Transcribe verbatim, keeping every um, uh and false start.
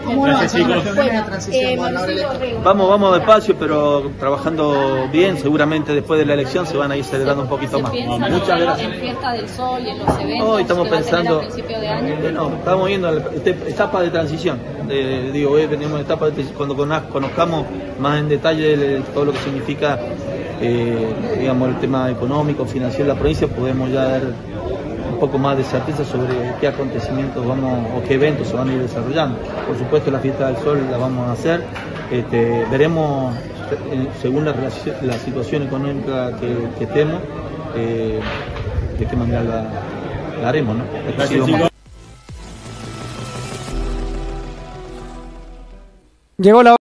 ¿Cómo va la transición? Vamos, vamos despacio, pero trabajando bien. Seguramente después de la elección se van a ir acelerando un poquito más. Muchas gracias. En Fiesta del Sol y en los eventos. Hoy estamos que pensando, va a tener a principio de año. eh, no, estamos viendo la etapa de transición. Eh, digo, hoy venimos en etapa de transición. Cuando conozcamos más en detalle el, todo lo que significa, eh, digamos, el tema económico, financiero de la provincia, podemos ya dar un poco más de certeza sobre qué acontecimientos vamos o qué eventos se van a ir desarrollando. Por supuesto, la Fiesta del Sol la vamos a hacer. Este, veremos, eh, según la, la situación económica que, que estemos, eh, de qué manera la, la haremos, ¿no? Gracias, Llegó la